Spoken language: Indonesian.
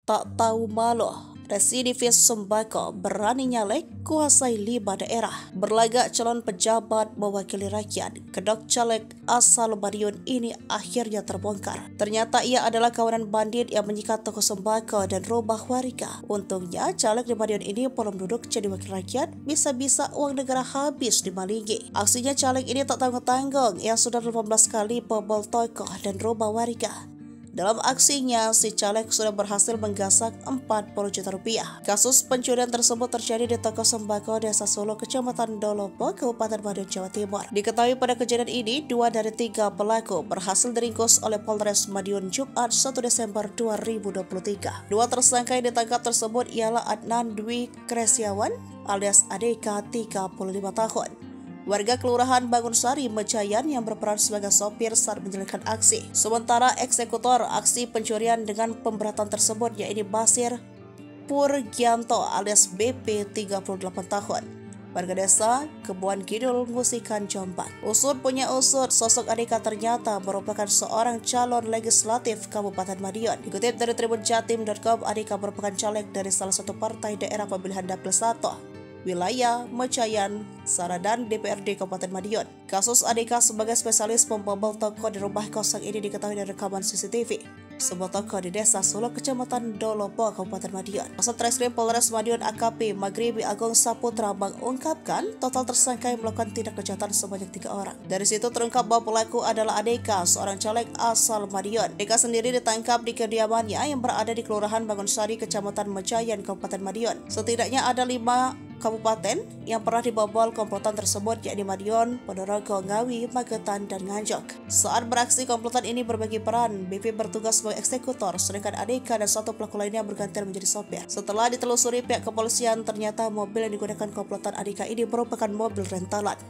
Tak tahu malu, residivis sembako berani nyalek kuasai 5 daerah. Berlagak calon pejabat mewakili rakyat, kedok caleg asal Madiun ini akhirnya terbongkar. Ternyata ia adalah kawanan bandit yang menyikat toko sembako dan rumah warga. Untungnya caleg di Madiun ini belum duduk jadi wakil rakyat, bisa-bisa uang negara habis dimalingi. Aksinya caleg ini tak tanggung-tanggung, ia sudah 18 kali bobol toko dan rumah warga. Dalam aksinya, si caleg sudah berhasil menggasak 40 juta rupiah. Kasus pencurian tersebut terjadi di toko sembako Desa Solo, Kecamatan Dolopo, Kabupaten Madiun, Jawa Timur. Diketahui pada kejadian ini, 2 dari 3 pelaku berhasil diringkus oleh Polres Madiun Jumat 1 Desember 2023. 2 tersangka yang ditangkap tersebut ialah Adnan Dwi Kresiawan alias ADK 35 tahun. Warga Kelurahan Bangunsari, Mecayan yang berperan sebagai sopir saat menjalankan aksi. Sementara eksekutor aksi pencurian dengan pemberatan tersebut yaitu Basir Purgianto alias BP 38 tahun. Warga desa Kebuan Kidul, Ngusikan, Jombang. Usut punya usut, sosok Adika ternyata merupakan seorang calon legislatif Kabupaten Madiun. Dikutip dari tribunjatim.com, Adika merupakan caleg dari salah satu partai daerah pemilihan Dapil 1. Wilayah Mecayan, Saradan, DPRD Kabupaten Madiun. Kasus Adika sebagai spesialis pembobol toko di rumah kosong ini diketahui dari rekaman CCTV sebuah toko di Desa Solo, Kecamatan Dolopo, Kabupaten Madiun. Kasat Reskrim Polres Madiun AKP Magribi Agung Saputra mengungkapkan total tersangka yang melakukan tindak kejahatan sebanyak 3 orang. Dari situ terungkap bahwa pelaku adalah Adika, seorang caleg asal Madiun. Adika sendiri ditangkap di kediamannya yang berada di Kelurahan Bangunsari, Kecamatan Mecayan, Kabupaten Madiun. Setidaknya ada 5 kabupaten yang pernah dibobol komplotan tersebut, yakni Madiun, Ponorogo, Ngawi, Magetan, dan Nganjuk. Saat beraksi, komplotan ini berbagi peran. BP bertugas sebagai eksekutor, sedangkan Adika dan 1 pelaku lainnya bergantian menjadi sopir. Setelah ditelusuri pihak kepolisian, ternyata mobil yang digunakan komplotan Adika ini merupakan mobil rentalan.